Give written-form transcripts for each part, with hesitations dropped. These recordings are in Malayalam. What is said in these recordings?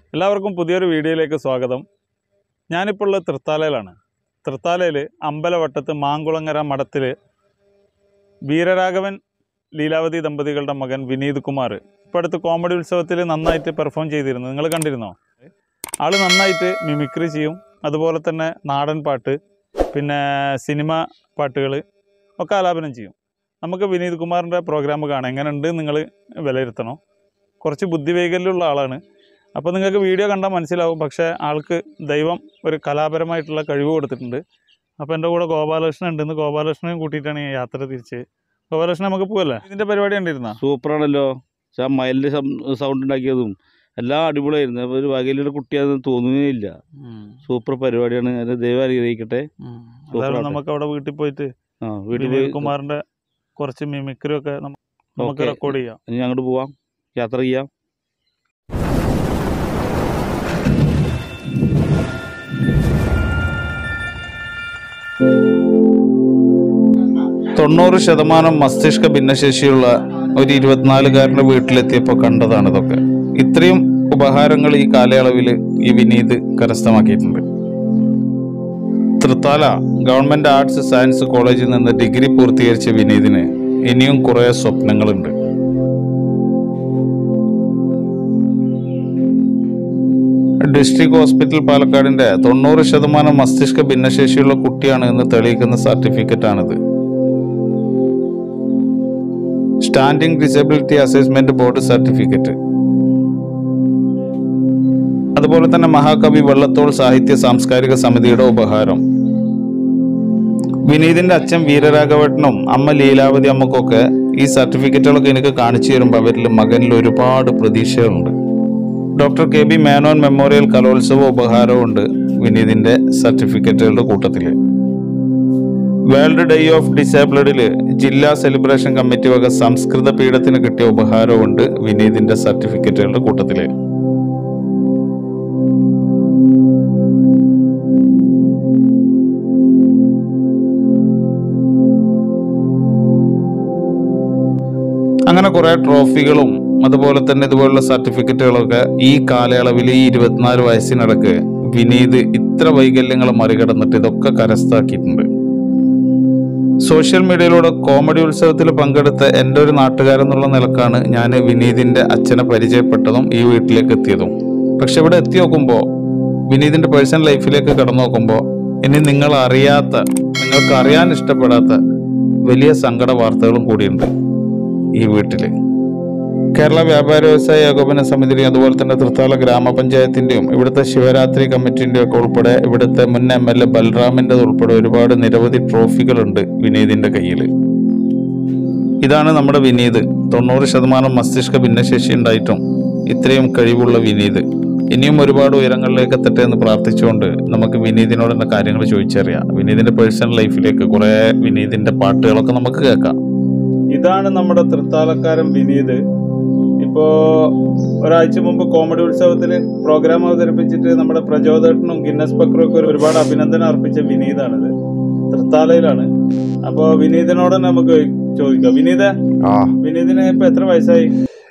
എല്ലാവർക്കും പുതിയൊരു വീഡിയോയിലേക്ക് സ്വാഗതം. ഞാനിപ്പോൾ ഉള്ളത് തൃത്താലയിലാണ്. തൃത്താലയിൽ അമ്പലവട്ടത്ത് മാങ്കുളങ്ങര മഠത്തിൽ വീരരാഘവൻ ലീലാവതി ദമ്പതികളുടെ മകൻ വിനീത് കുമാർ ഇപ്പോൾ അടുത്ത് കോമഡി ഉത്സവത്തിൽ നന്നായിട്ട് പെർഫോം ചെയ്തിരുന്നു. നിങ്ങൾ കണ്ടിരുന്നോ? ആൾ നന്നായിട്ട് മിമിക്രി ചെയ്യും, അതുപോലെ തന്നെ നാടൻ പാട്ട്, പിന്നെ സിനിമ പാട്ടുകൾ ഒക്കെ ആലാപനം ചെയ്യും. നമുക്ക് വിനീത് കുമാറിൻ്റെ പ്രോഗ്രാം കാണാം. എങ്ങനെയുണ്ട് നിങ്ങൾ വിലയിരുത്തണം. കുറച്ച് ബുദ്ധിവൈകല്യമുള്ള ആളാണ്. അപ്പോൾ നിങ്ങൾക്ക് വീഡിയോ കണ്ടാൽ മനസ്സിലാവും. പക്ഷേ ആൾക്ക് ദൈവം ഒരു കലാപരമായിട്ടുള്ള കഴിവ് കൊടുത്തിട്ടുണ്ട്. അപ്പോൾ എൻ്റെ കൂടെ ഗോപാലകൃഷ്ണൻ ഉണ്ട്. ഇന്ന് ഗോപാലകൃഷ്ണനെയും കൂട്ടിയിട്ടാണ് ഈ യാത്ര തിരിച്ച്. ഗോപാലകൃഷ്ണൻ നമുക്ക് പോകല്ലേ? ഇതിൻ്റെ പരിപാടി കണ്ടിരുന്നോ? സൂപ്പറാണല്ലോ. മയിലിൻ്റെ സൗണ്ട് ഉണ്ടാക്കിയതും എല്ലാം അടിപൊളിയായിരുന്നു. അപ്പോൾ ഒരു വകയിലൊരു കുട്ടിയാണെന്ന് തോന്നുകയില്ല. സൂപ്പർ പരിപാടിയാണ്. അത് ദൈവം അനുഗ്രഹിക്കട്ടെ. നമുക്ക് അവിടെ വീട്ടിൽ പോയിട്ട് വിനീത് കുമാറിൻ്റെ കുറച്ച് മിമിക്രി ഒക്കെ നമുക്ക് റെക്കോർഡ് ചെയ്യാം. ഇനി അങ്ങോട്ട് പോവാം, യാത്ര ചെയ്യാം. 90% മസ്തിഷ്ക ഭിന്നശേഷിയുള്ള ഒരു 24-കാരൻ്റെ വീട്ടിലെത്തിയപ്പോൾ കണ്ടതാണ് ഇതൊക്കെ. ഇത്രയും ഉപഹാരങ്ങൾ ഈ കാലയളവിൽ ഈ വിനീത് കരസ്ഥമാക്കിയിട്ടുണ്ട്. തൃത്താല ഗവൺമെൻറ് ആർട്സ് സയൻസ് കോളേജിൽ നിന്ന് ഡിഗ്രി പൂർത്തീകരിച്ച വിനീതിന് ഇനിയും കുറേ സ്വപ്നങ്ങളുണ്ട്. ഡിസ്ട്രിക്ട് ഹോസ്പിറ്റൽ പാലക്കാടിൻ്റെ 90% മസ്തിഷ്ക ഭിന്നശേഷിയുള്ള കുട്ടിയാണ് എന്ന് തെളിയിക്കുന്ന സർട്ടിഫിക്കറ്റാണിത്. Standing disability assessment board certificate. അതുപോലെ തന്നെ മഹാകവി വള്ളത്തോൾ സാഹിത്യ സാംസ്കാരിക സമിതിയുടെ ഉപഹാരം. വിനീതിന്റെ അച്ഛൻ വീരരാഘവട്ടനും അമ്മ ലീലാവതി അമ്മക്കൊക്കെ ഈ സർട്ടിഫിക്കറ്റുകളൊക്കെ എനിക്ക് കാണിച്ചു തരുമ്പോൾ അവരിൽ മകനിൽ ഒരുപാട് പ്രതീക്ഷകളുണ്ട്. ഡോക്ടർ KB മേനോൻ മെമ്മോറിയൽ കലോത്സവ ഉപഹാരവും ഉണ്ട് വിനീതിന്റെ സർട്ടിഫിക്കറ്റുകളുടെ കൂട്ടത്തിൽ. വേൾഡ് ഡേ ഓഫ് ഡിസേബിൾഡിൽ ജില്ലാ സെലിബ്രേഷൻ കമ്മിറ്റി വക സംസ്കൃത പീഠത്തിന് കിട്ടിയ ഉപഹാരമുണ്ട് വിനീതിന്റെ സർട്ടിഫിക്കറ്റുകളുടെ കൂട്ടത്തിൽ. അങ്ങനെ കുറെ ട്രോഫികളും അതുപോലെ തന്നെ ഇതുപോലുള്ള സർട്ടിഫിക്കറ്റുകളൊക്കെ ഈ കാലയളവിൽ ഈ 24 വയസ്സിനിടക്ക് വിനീത് ഇത്ര വൈകല്യങ്ങൾ മറികടന്നിട്ട് ഇതൊക്കെ കരസ്ഥമാക്കിയിട്ടുണ്ട്. സോഷ്യൽ മീഡിയയിലൂടെ കോമഡി ഉത്സവത്തിൽ പങ്കെടുത്ത എൻ്റെ ഒരു നാട്ടുകാരെന്നുള്ള നിലക്കാണ് ഞാൻ വിനീതിൻ്റെ അച്ഛനെ പരിചയപ്പെട്ടതും ഈ വീട്ടിലേക്ക് എത്തിയതും. പക്ഷെ ഇവിടെ എത്തി നോക്കുമ്പോൾ വിനീതിൻ്റെ പേഴ്സണൽ ലൈഫിലേക്ക് കടന്നു നോക്കുമ്പോൾ ഇനി നിങ്ങൾക്ക് അറിയാൻ ഇഷ്ടപ്പെടാത്ത വലിയ സങ്കട വാർത്തകളും കൂടിയുണ്ട് ഈ വീട്ടിൽ. കേരള വ്യാപാര വ്യവസായ ഏകോപന സമിതിയുടെയും അതുപോലെ തന്നെ തൃത്താല ഗ്രാമപഞ്ചായത്തിൻ്റെയും ഇവിടുത്തെ ശിവരാത്രി കമ്മിറ്റിൻ്റെയും ഒക്കെ ഉൾപ്പെടെ ഇവിടുത്തെ മുൻ MLA ബൽറാമിൻ്റെ ഉൾപ്പെടെ ഒരുപാട് നിരവധി ട്രോഫികളുണ്ട് വിനീതിൻ്റെ കയ്യിൽ. ഇതാണ് നമ്മുടെ വിനീത്. 90% മസ്തിഷ്ക ഭിന്നശേഷി ഉണ്ടായിട്ടും ഇത്രയും കഴിവുള്ള വിനീത് ഇനിയും ഒരുപാട് ഉയരങ്ങളിലേക്ക് എത്തട്ടെ എന്ന് പ്രാർത്ഥിച്ചുകൊണ്ട് നമുക്ക് വിനീതിനോട് തന്നെ കാര്യങ്ങൾ ചോദിച്ചറിയാം. വിനീതിൻ്റെ പേഴ്സണൽ ലൈഫിലേക്ക് കുറേ വിനീതിൻ്റെ പാട്ടുകളൊക്കെ നമുക്ക് കേൾക്കാം. ഇതാണ് നമ്മുടെ തൃത്താലക്കാരൻ വിനീത്. ഇപ്പോൾ ഒരാഴ്ച മുമ്പ് കോമഡി ഉത്സവത്തിൽ പ്രോഗ്രാം അവതരിപ്പിച്ചിട്ട് നമ്മുടെ പ്രചോദനനും ഗിന്നസ് ബക്രും ഒക്കെ ഒരുപാട് അഭിനന്ദനം അർപ്പിച്ച വിനീതാണിത്. തൃത്താലയിലാണ്. അപ്പോൾ വിനീതിനോട് തന്നെ നമുക്ക് ചോദിക്കാം. വിനീതിന് ഇപ്പൊ എത്ര വയസ്സായി?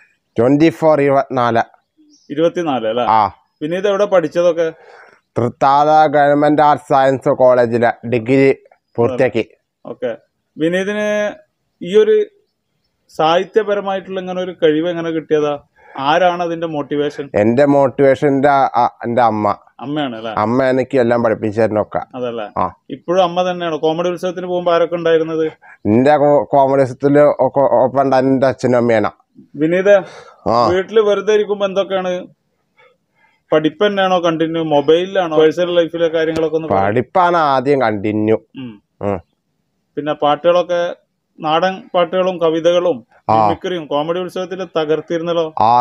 24 അല്ലേ? വിനീത് എവിടെ പഠിച്ചതൊക്കെ? തൃത്താല ഗവൺമെന്റ് ആർട്സ് സയൻസ് കോളേജിലെ ഡിഗ്രി പൂർത്തിയാക്കി. ഓക്കെ. വിനീതിന് ഈ ഒരു സാഹിത്യപരമായിട്ടുള്ള ഇങ്ങനെ ഒരു കഴിവ് എങ്ങനെ കിട്ടിയതാ? ആരാണ് അതിന്റെ മോട്ടിവേഷൻ? എന്റെ മോട്ടിവേഷൻ എന്റെ അമ്മയാണ് അല്ലേ? അമ്മ എനിക്ക് എല്ലാം പഠിപ്പിച്ചതിനൊക്കെ. അതല്ലേ? ഇപ്പോഴും അമ്മ തന്നെയാണോ? കോമഡി ഉത്സവത്തിന് പോകുമ്പോ ആരൊക്കെ ഉണ്ടായിരുന്നത്? എന്റെ കോമഡി ഉത്സവത്തില് ഒപ്പം എന്റെ അച്ഛനും അമ്മയാണ്. വിനീത, വീട്ടില് വെറുതെ ഇരിക്കുമ്പോ എന്തൊക്കെയാണ്? പഠിപ്പ് തന്നെയാണോ കണ്ടിന്യൂ? മൊബൈലിലാണോ? പേഴ്സണൽ ലൈഫിലെ കാര്യങ്ങളൊക്കെ? പഠിപ്പാണ് ആദ്യം കണ്ടിന്യൂ. പിന്നെ പാട്ടുകളൊക്കെ നാടൻ പാട്ടുകളും കവിതകളും മിമിക്രിയും കോമഡി ഉത്സവത്തിൽ തകർത്തിരുന്നല്ലോ.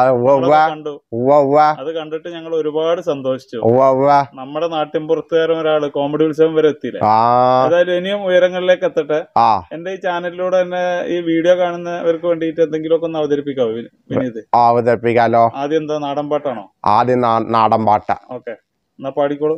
അത് കണ്ടിട്ട് ഞങ്ങൾ ഒരുപാട് സന്തോഷിച്ചു. നമ്മുടെ നാട്ടിൻപുറത്തുകാരൻ ഒരാള് കോമഡി ഉത്സവം വരെ എത്തിയില്ലേ? അതായത് ഇനിയും ഉയരങ്ങളിലേക്ക് എത്തട്ടെ. എന്റെ ഈ ചാനലിലൂടെ തന്നെ ഈ വീഡിയോ കാണുന്നവർക്ക് വേണ്ടിയിട്ട് എന്തെങ്കിലുമൊക്കെ ഒന്ന് അവതരിപ്പിക്കാവോ വിനീത്? അവതരിപ്പിക്കാലോ. ആദ്യം എന്താ, നാടൻ പാട്ടാണോ? ആദ്യം നാടൻ പാട്ടാ. ഓക്കെ, എന്നാ പാടിക്കോളൂ.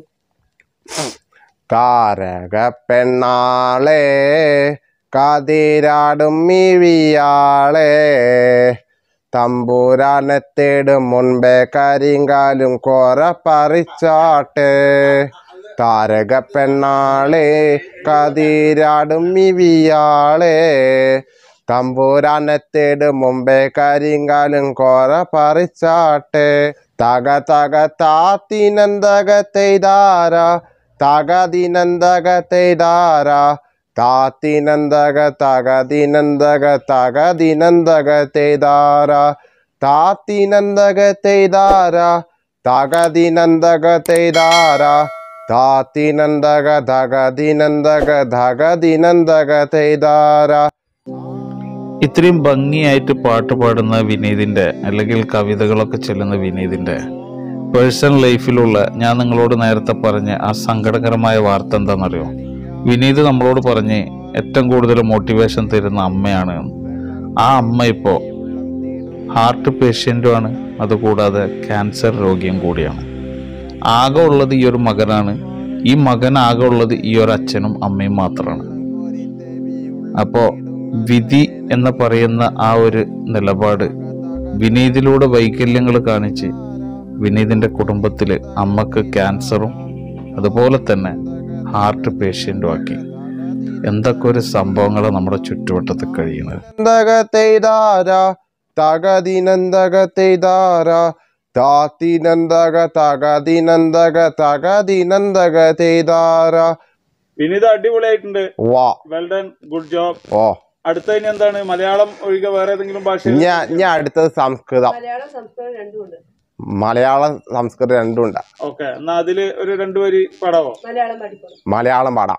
കാരക പെണ്ണാളെ കതിരാടും മിഴിയാളെ തമ്പൂരാനെ തേടും മുൻപേ കരിങ്കാലും കോര പറിച്ചാട്ടെ താരക പെണ്ണാളെ കതിരാടും മിവിയാളെ തമ്പൂരാനെ തേടും മുമ്പേ കരിങ്കാലും കോര പറിച്ചാട്ടെ തക തക താത്തിനന്തക തെയ്താര തകദിനന്തക തെയ്താര താത്തിനന്തക തകദിനന്തക തകദിനന്തക തെയ്താര താത്തിനന്തക തെയ്താര തകദിനന്തക തെയ്താര താത്തിനന്തക തകദിനന്തക തകദിനന്തക തെയ്താര. ഇത്രയും ഭംഗിയായിട്ട് പാട്ട് പാടുന്ന വിനീതിൻ്റെ അല്ലെങ്കിൽ കവിതകളൊക്കെ ചൊല്ലുന്ന വിനീതിൻ്റെ പേഴ്സണൽ ലൈഫിലുള്ള ഞാൻ നിങ്ങളോട് നേരത്തെ പറഞ്ഞ ആ സങ്കടകരമായ വാർത്ത എന്താണെന്നറിയോ? വിനീത് നമ്മളോട് പറഞ്ഞ് ഏറ്റവും കൂടുതൽ മോട്ടിവേഷൻ തരുന്ന അമ്മയാണ്. ആ അമ്മ ഇപ്പോൾ ഹാർട്ട് പേഷ്യൻറ്റുമാണ്, അതുകൂടാതെ ക്യാൻസർ രോഗിയും കൂടിയാണ്. ആകെ ഉള്ളത് ഈ ഒരു മകനാണ്. ഈ മകൻ ആകെ ഉള്ളത് ഈ ഒരു അച്ഛനും അമ്മയും മാത്രമാണ്. അപ്പോൾ വിധി എന്ന് പറയുന്ന ആ ഒരു നിലപാട് വിനീതിലൂടെ വൈകല്യങ്ങൾ കാണിച്ച് വിനീതിൻ്റെ കുടുംബത്തിൽ അമ്മക്ക് ക്യാൻസറും അതുപോലെ തന്നെ ഹാർട്ട് പേഷ്യൻറ്റും ആക്കി. എന്തൊക്കെ ഒരു സംഭവങ്ങളാണ് നമ്മുടെ ചുറ്റുവട്ടത്ത് കഴിയുന്നത്. വിനീത് അടിപൊളിയായിട്ടുണ്ട്. Well done, good job. അടുത്ത ഇനി എന്താണ്? മലയാളം ഒഴികെ വേറെ ഏതെങ്കിലും ഭാഷ? ഞാൻ അടുത്തത് സംസ്കൃതം. മലയാളം സംസ്കൃതം രണ്ടും ഉണ്ട്. ഓക്കെ, എന്നാ അതില് ഒരു 2 വരി പാടാവോ? മലയാളം പാടാം.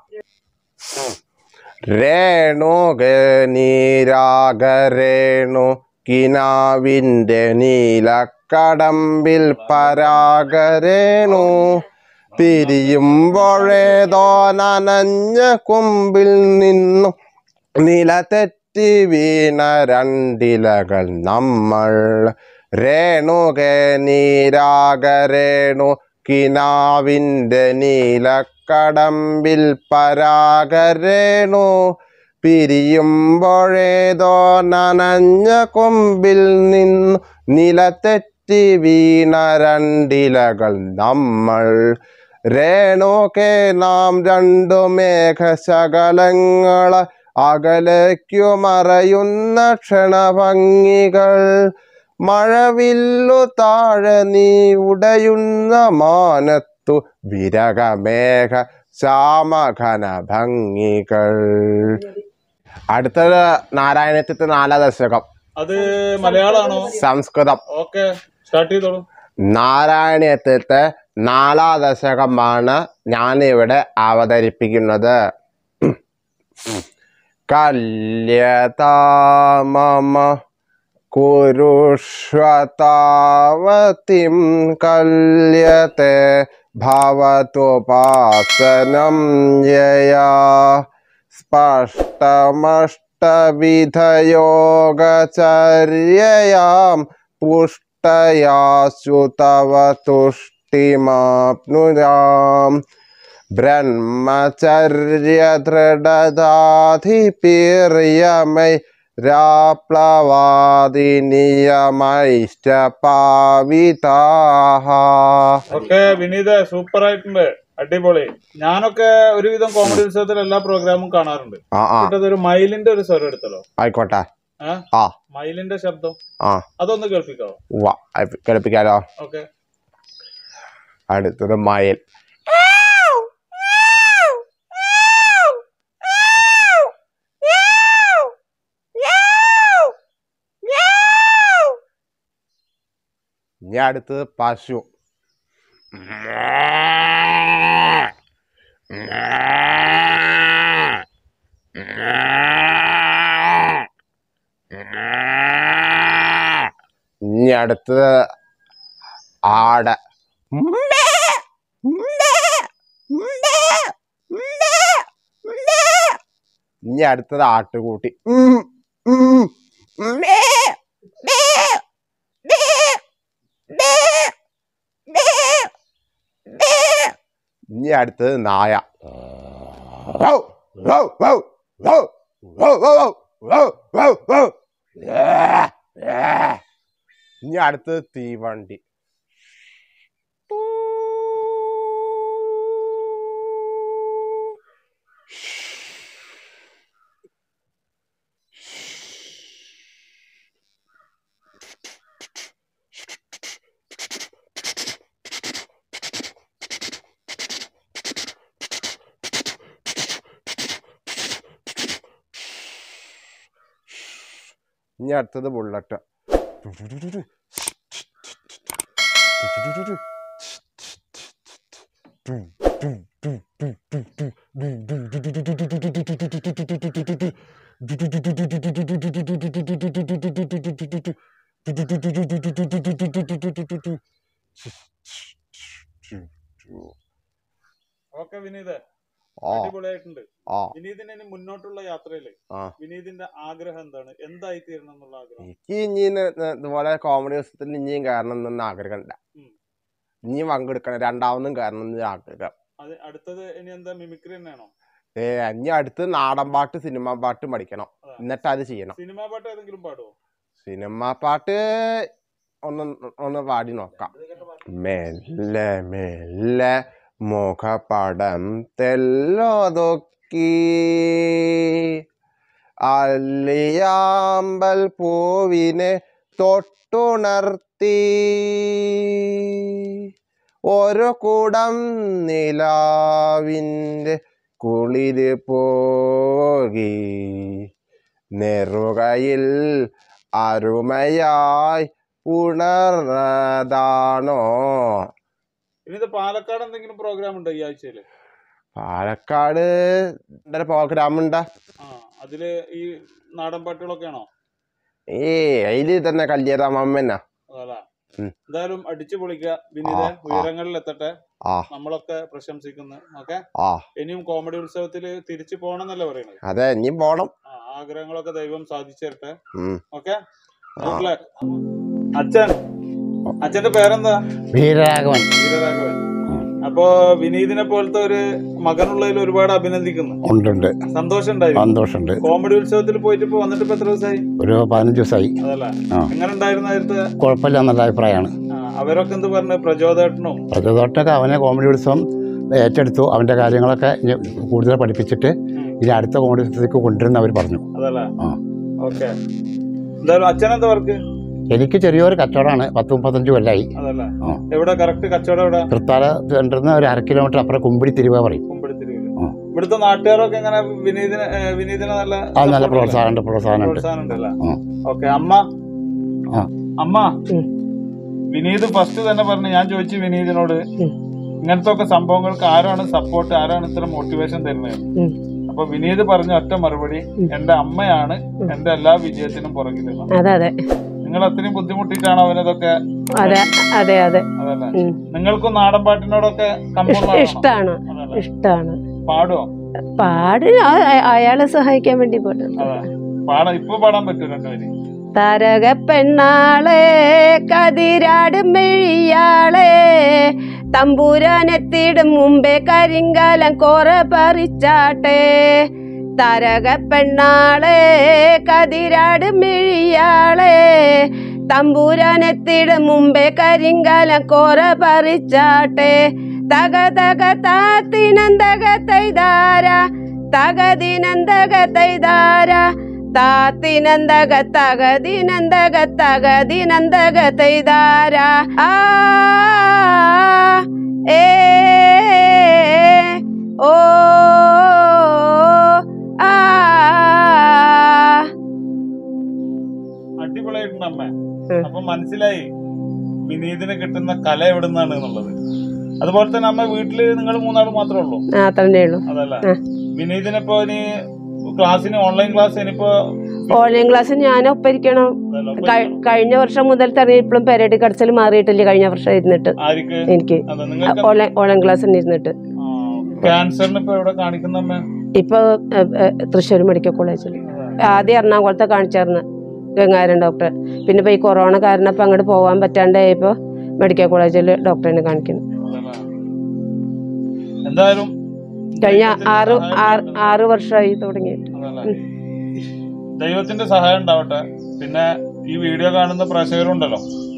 രേണു കിനാവിന്റെ നീലക്കടമ്പിൽ പരാഗരേണു പിരിയുമ്പോഴേതോ നനഞ്ഞ കുമ്പിൽ നിന്നു നില തെറ്റി വീണ രണ്ടിലകൾ നമ്മൾ. രേണുകേ നീരാഗരേണു കിനാവിന്റെ നീലക്കടമ്പിൽ പരാഗരേണു പിരിയുമ്പോഴേതോ നനഞ്ഞ കൊമ്പിൽ നിന്നു നിലത്തെറ്റി വീണ രണ്ടിലകൾ നമ്മൾ. രേണുകേ നാം രണ്ടു മേഘശകലങ്ങൾ അകലേക്കു മറയുന്ന ക്ഷണഭംഗികൾ. മഴവില്ലു താഴെ നീ ഉടയുന്ന മാനത്തു വിരകമേഘ ശ്യാമഘന ഭംഗികൾ. അടുത്തത് നാരായണീയത്തിന്റെ 4 ദശകം. അത് മലയാളമാണോ സംസ്കൃതം? ഓക്കെ, സ്റ്റാർട്ട് ചെയ്തോളൂ. നാരായണീയത്തിന്റെ 4 ദശകമാണ് ഞാനിവിടെ അവതരിപ്പിക്കുന്നത്. കല്യതാമമ കുരുഷ്വതാവതിം കല്യത്തെ ഭവതുപാസനം യയാ സ്പഷ്ടമഷ്ടവിധയോഗചര്യയാം പുഷ്ടയാസു തവ തുഷ്ടിമാപ്നുയാം. ബ്രഹ്മചര്യദൃഢദാധിപീർയമൈ രാപ്ലവാദിനിയമൈഷ്ടപാവിതാഹ. ഓക്കെ വിനീത്, സൂപ്പർ ആയിട്ടുണ്ട്, അടിപൊളി. ഞാനൊക്കെ ഒരുവിധം കോമഡി ഉത്സവത്തിൽ എല്ലാ പ്രോഗ്രാമും കാണാറുണ്ട്. ഒരു മയിലിന്റെ ഒരു സ്വരം എടുത്തല്ലോ. ആയിക്കോട്ടെ. മയിലിന്റെ ശബ്ദം അതൊന്ന് കേൾപ്പിക്കാവോ? കേൾപ്പിക്കാലോ. ഓക്കെ, അടുത്തത് മയിൽ. ഇനി അടുത്തത് പശു. ഇനി അടുത്തത് ആട്. ഇനി അടുത്തത് ആട്ടുകൂട്ടി. ഇനി അടുത്തത് നായ. ഇനി അടുത്തത് തീവണ്ടി. ഇനി അടുത്തത് ബുള്ളറ്റ്. ഓക്കെ വിനീത്, ആ അടിപൊളിയായിട്ടുണ്ട്. ആ വിനീതിന് ഇനി മുന്നോട്ടുള്ള യാത്രയില് ആ വിനീതിന്റെ ആഗ്രഹം എന്താണ്? എന്തായി തീരണം എന്നുള്ള ആഗ്രഹം? എനിക്ക് ഇനി ഇതുപോലെ കോമഡി ദിവസത്തിൽ ഇനിയും കയറണം എന്നൊന്നും ആഗ്രഹമില്ല. ഇനിയും പങ്കെടുക്കണം, രണ്ടാമതും കയറണം എന്ന് ആഗ്രഹം. അത് അടുത്തത് ഇനി എന്താ, മിമിക്രി തന്നെയാണോ? ഇനി അടുത്ത് നാടൻ പാട്ട് സിനിമ പാട്ട് പഠിക്കണം, എന്നിട്ട് അത് ചെയ്യണം. സിനിമാ പാട്ട് ഏതെങ്കിലും പാടുവോ? സിനിമ പാട്ട് ഒന്ന് പാടി നോക്കാം. മെല്ലെ മെല്ലെ മുഖപടം തെല്ലൊതുക്കി അല്ലിയാമ്പൽ പൂവിനെ തൊട്ടുണർത്തി ഒരു കുടം നിലാവിൻ്റെ കുളിര് പോകി നെറുകയിൽ അരുമയായി ഉണർന്നതാണോ. ഇനി ഇത് പാലക്കാട് എന്തെങ്കിലും പ്രോഗ്രാം ഉണ്ടോ ഈ ആഴ്ചയില്? പാലക്കാട് പ്രോഗ്രാം ഉണ്ടാ? അതില് ഈ നാടൻ പാട്ടുകളൊക്കെ ആണോ? അതില് തന്നെ കല്യാണമ്മന്നാ. അതല്ല, എന്തായാലും അടിച്ചു പൊളിക്കുക വിനീത, ഉയരങ്ങളിൽ എത്തട്ടെ. നമ്മളൊക്കെ പ്രശംസിക്കുന്നു. ഓക്കെ, ഇനിയും കോമഡി ഉത്സവത്തില് തിരിച്ചു പോണെന്നല്ലേ പറയുന്നത്? അതെ, ഇനിയും പോണം. ആഗ്രഹങ്ങളൊക്കെ ദൈവം സാധിച്ചു തരട്ടെ. ഓക്കെ, അച്ഛന്റെ പേരെന്താ? വീരരാഘവൻ. വീരരാഘവൻ. അപ്പൊ വിനീതിനെ പോലത്തെ ഒരു മകനുള്ളതിൽ ഒരുപാട് അഭിനന്ദിക്കുന്നു. ഉണ്ട്, സന്തോഷമുണ്ട്. കോമഡി ഉത്സവത്തിൽ പോയിട്ട് ഇപ്പൊ വന്നിട്ട് ഇപ്പൊ എത്ര ദിവസമായി? ഒരു 15 ദിവസമായി. അതല്ല, എങ്ങനെ ഉണ്ടായിരുന്നു? കുഴപ്പമില്ല, നല്ല അഭിപ്രായമാണ്. അവരൊക്കെ എന്ത് പറഞ്ഞു? പ്രചോദനൊക്കെ അവനെ കോമഡി ഉത്സവം ഏറ്റെടുത്തു. അവന്റെ കാര്യങ്ങളൊക്കെ കൂടുതൽ പഠിപ്പിച്ചിട്ട് ഇനി അടുത്ത കോമഡി ഉത്സവത്തിലേക്ക് കൊണ്ടുവരുന്ന അവർ പറഞ്ഞു. അതല്ല, ഓക്കെ. എന്തായാലും അച്ഛനെന്താ വർക്ക്? എനിക്ക് ചെറിയൊരു കച്ചവടമാണ്, 10-35 കൊല്ലായി. എവിടെ കറക്റ്റ് കച്ചവടം? എവിടെ? തൃത്താല സെന്ററിൽ ഒരു 1/2 കിലോമീറ്റർ അപ്പുറം കുമ്പിടി തിരുവ പറയും. ഇവിടുത്തെ നാട്ടുകാരൊക്കെ എങ്ങനെ വിനീതിന് നല്ല പ്രോത്സാഹനം ഉണ്ടല്ലേ? ഓക്കെ. അമ്മ വിനീത് ഫസ്റ്റ് തന്നെ പറഞ്ഞു, ഞാൻ ചോദിച്ചു വിനീതിനോട് ഇങ്ങനത്തെ ഒക്കെ സംഭവങ്ങൾക്ക് ആരാണ് സപ്പോർട്ട്, ആരാണ് ഇത്ര മോട്ടിവേഷൻ തരുന്നത്? അപ്പൊ വിനീത് പറഞ്ഞ ഒറ്റ മറുപടി, എന്റെ അമ്മയാണ് എന്റെ എല്ലാ വിജയത്തിനും പുറകിലുള്ള. നിങ്ങൾ അത്രയും ബുദ്ധിമുട്ടിട്ടാണ് അവനതൊക്കെ? അതല്ലേ, നിങ്ങൾക്കും നാടൻ പാട്ടിനോടൊക്കെ ഇഷ്ടാണ്? പാടുവോ? അയാളെ സഹായിക്കാൻ വേണ്ടി ഇപ്പൊ പാടാൻ പറ്റും രണ്ടുപേരും? താരക പെണ്ണാളെ കതിരാട് മെഴിയാളെ തമ്പൂരാനെത്തിടും മുമ്പേ കരിങ്കാലം കോറ പറിച്ചാട്ടെ. താരക പെണ്ണാളെ കതിരാട് മെഴിയാളെ തമ്പൂരാനെത്തിടും മുമ്പേ കരിങ്കാലം കോറ പറിച്ചാട്ടെ. തക തക താത്തിനന്തക തൈതാര തകദിനന്തക തൈതാര താത്തിനന്തക തകദിനന്തക തകദിനന്തക തൈതാര. ആ ഏ ഓ ആ. അടിപൊളിയായിട്ടുണ്ട് അമ്മ. അപ്പൊ മനസ്സിലായി വിനീതിന് കിട്ടുന്ന കല എവിടുന്നാണ് എന്നുള്ളത്. അതുപോലെ തന്നെ അമ്മ, വീട്ടില് നിങ്ങൾ 3 മാത്രമേ ഉള്ളൂ? അതല്ല, വിനീതിനിപ്പോ ഇനി ക്ലാസ്സിന് ഓൺലൈൻ ക്ലാസ് ഓൺലൈൻ ക്ലാസ് ഞാൻ ഒപ്പരിക്കണം. കഴിഞ്ഞ വർഷം മുതൽ തന്നെ ഇപ്പോഴും പെരടി കടച്ചൽ മാറിയിട്ടില്ല. കഴിഞ്ഞ വർഷം ഇരുന്നിട്ട് എനിക്ക് ഓൺലൈൻ ക്ലാസ് ഇരുന്നിട്ട് ഇപ്പൊ തൃശ്ശൂർ മെഡിക്കൽ കോളേജിൽ, ആദ്യം എറണാകുളത്തെ കാണിച്ചായിരുന്നു ഗംഗാരൻ ഡോക്ടർ. പിന്നെ ഇപ്പൊ ഈ കൊറോണ കാരണം ഇപ്പൊ അങ്ങോട്ട് പോകാൻ പറ്റാണ്ടായപ്പോ മെഡിക്കൽ കോളേജിൽ ഡോക്ടറിനെ കാണിക്കുന്നു. കഴിഞ്ഞ 6 വർഷമായി തുടങ്ങിയിട്ട്. ദൈവത്തിന്റെ സഹായം ഉണ്ടാവട്ടെ. പിന്നെ ഈ വീഡിയോ കാണുന്ന പ്രേക്ഷകരുണ്ടല്ലോ,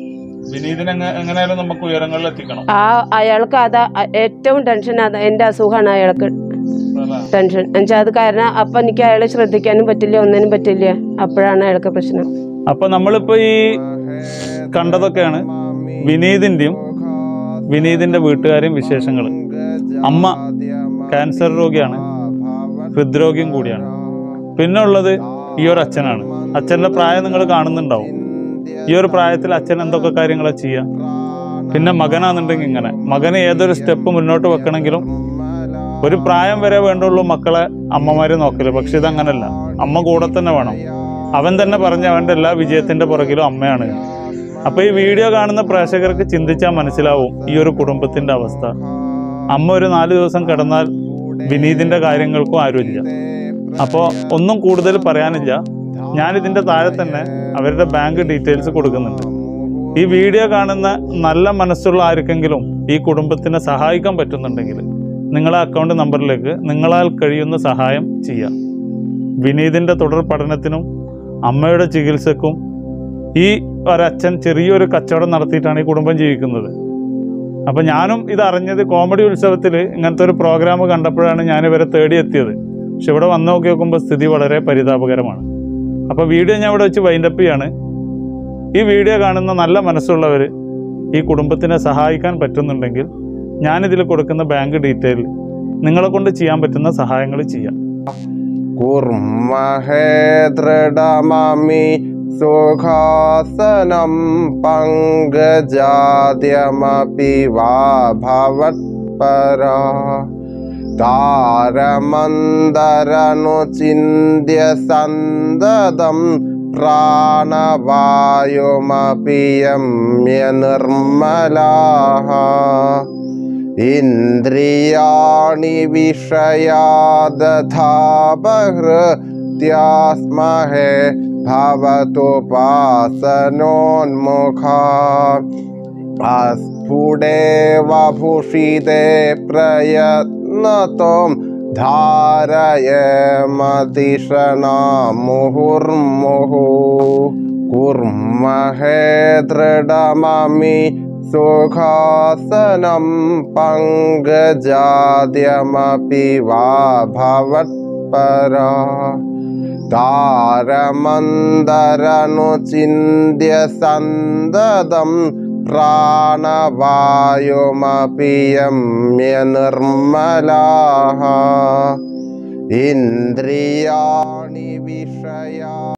വിനീതിനെ എങ്ങനെയായാലും നമുക്ക് ഉയരങ്ങളിൽ എത്തിക്കണം. അയാൾക്ക് അതാ ഏറ്റവും ടെൻഷൻ, അതാ എൻ്റെ അസുഖമാണ് അയാൾക്ക് ടെൻഷൻ എന്നുവെച്ചാൽ. അത് കാരണം അപ്പം എനിക്ക് അയാളെ ശ്രദ്ധിക്കാനും പറ്റില്ല, ഒന്നിനും പറ്റില്ല. അപ്പോഴാണ് അയാൾക്ക് പ്രശ്നം. അപ്പൊ നമ്മളിപ്പോ ഈ കണ്ടതൊക്കെയാണ് വിനീതിന്റെയും വിനീതിന്റെ വീട്ടുകാരെയും വിശേഷങ്ങൾ. അമ്മ ക്യാൻസർ രോഗിയാണ്, ഹൃദ്രോഗിയും കൂടിയാണ്. പിന്നെ ഉള്ളത് ഈ ഒരു അച്ഛനാണ്. അച്ഛൻ്റെ പ്രായം നിങ്ങൾ കാണുന്നുണ്ടാവും. ഈ ഒരു പ്രായത്തിൽ അച്ഛൻ എന്തൊക്കെ കാര്യങ്ങളാണ് ചെയ്യുക. പിന്നെ മകനാണെന്നുണ്ടെങ്കിൽ ഇങ്ങനെ, മകന് ഏതൊരു സ്റ്റെപ്പ് മുന്നോട്ട് വെക്കണമെങ്കിലും ഒരു പ്രായം വരെ വേണ്ടുള്ളൂ മക്കളെ അമ്മമാരെ നോക്കല്. പക്ഷെ ഇതങ്ങനല്ല, അമ്മ കൂടെ തന്നെ വേണം. അവൻ തന്നെ പറഞ്ഞ അവൻ്റെ എല്ലാ വിജയത്തിൻ്റെ പുറകിലും അമ്മയാണ്. അപ്പോൾ ഈ വീഡിയോ കാണുന്ന പ്രേക്ഷകർക്ക് ചിന്തിച്ചാൽ മനസ്സിലാവും ഈ ഒരു കുടുംബത്തിൻ്റെ അവസ്ഥ. അമ്മ ഒരു 4 ദിവസം കിടന്നാൽ വിനീതിൻ്റെ കാര്യങ്ങൾക്കും ആരുമില്ല. അപ്പോൾ ഒന്നും കൂടുതൽ പറയാനില്ല. ഞാനിതിൻ്റെ താഴെ തന്നെ അവരുടെ ബാങ്ക് ഡീറ്റെയിൽസ് കൊടുക്കുന്നുണ്ട്. ഈ വീഡിയോ കാണുന്ന നല്ല മനസ്സുള്ള ആർക്കെങ്കിലും ഈ കുടുംബത്തിനെ സഹായിക്കാൻ പറ്റുന്നുണ്ടെങ്കിൽ നിങ്ങളെ അക്കൗണ്ട് നമ്പറിലേക്ക് നിങ്ങളാൽ കഴിയുന്ന സഹായം ചെയ്യാം. വിനീതിൻ്റെ തുടർ പഠനത്തിനും അമ്മയുടെ ചികിത്സക്കും ഈ ഒരച്ഛൻ ചെറിയൊരു കച്ചവടം നടത്തിയിട്ടാണ് ഈ കുടുംബം ജീവിക്കുന്നത്. അപ്പം ഞാനും ഇതറിഞ്ഞത് കോമഡി ഉത്സവത്തിൽ ഇങ്ങനത്തെ ഒരു പ്രോഗ്രാം കണ്ടപ്പോഴാണ് ഞാനിവരെ തേടിയെത്തിയത്. പക്ഷെ ഇവിടെ വന്ന് നോക്കുമ്പോൾ സ്ഥിതി വളരെ പരിതാപകരമാണ്. അപ്പോൾ വീഡിയോ ഞാൻ ഇവിടെ വെച്ച് വൈൻഡപ്പ് ചെയ്യാണ്. ഈ വീഡിയോ കാണുന്ന നല്ല മനസ്സുള്ളവർ ഈ കുടുംബത്തിനെ സഹായിക്കാൻ പറ്റുന്നുണ്ടെങ്കിൽ ഞാനിതിൽ കൊടുക്കുന്ന ബാങ്ക് ഡീറ്റെയിൽ നിങ്ങളെ കൊണ്ട് ചെയ്യാൻ പറ്റുന്ന സഹായങ്ങൾ ചെയ്യാം. കുർമഹേ ദൃഢമമി സുഖാസനം പങ്കജാദ്യമപി വാ ഭവത്പരാ താരമന്ദരനു ചിന്യ സന്തതം പ്രാണവായുമപി യമ്യ നിർമ്മലാഃ ഇന്ദ്രിയാണി വിഷയാദധാപഹൃത്യാസ്മഹേ ഭവതുപാസനോന്മുഖാ അസ്ഫുടേവ ഭുഷിതേ പ്രയത്നതോം ധാരയേമതിഷണാ മുഹുർമുഹു കുർമഹേ ദൃഢമമി സുഖാസനം പങ്കജാദ്യമപി വാ ഭവത്പരാ താരമന്ദരനു ചിന്യ സന്തതം പ്രാണവായുമപി യമ്യ നിർമ്മലാഃ ഇന്ദ്രിയാണി വിഷയാ